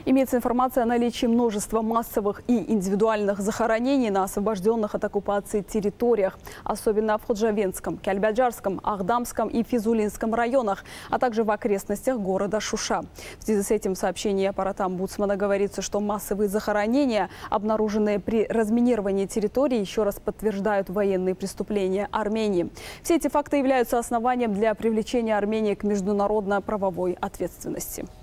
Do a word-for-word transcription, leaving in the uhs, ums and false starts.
Имеется информация о наличии множества массовых и индивидуальных захоронений на освобожденных от оккупации территориях, особенно в Ходжавенском, Кельбаджарском, Ахдамском и Физулинском районах, а также в окрестностях города Шуша. В связи с этим в сообщении аппарата омбудсмена говорится, что массовые захоронения, обнаруженные при разминировании территории, еще раз подтверждают военные преступления Армении. Все эти факты являются основанием для привлечения Армении к международно-правовой ответственности.